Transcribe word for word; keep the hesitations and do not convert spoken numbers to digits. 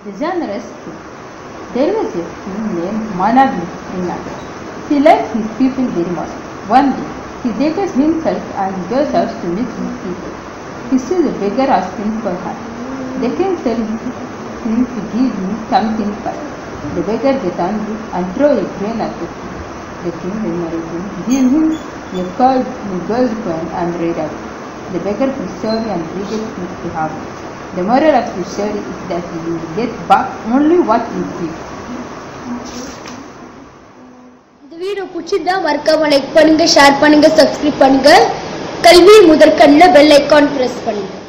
The generous king. There was a king named Manabli in Nagaland. He liked his people very much. One day, he decked himself and goes out to meet his people. He sees a beggar asking for help. The king tells him to give him something first. The beggar gets angry and throws a grain at the king. The king then gives him a gold, a gold coin and red apple. The beggar feels sorry and begs him to have it. The moral of the story is that you get back only what you give. இந்த video பிடிச்சிருந்தா மறக்காம like பண்ணுங்க, share பண்ணுங்க, subscribe பண்ணுங்க. கல்வி முதற்கண்ணில் bell icon press பண்ணுங்க.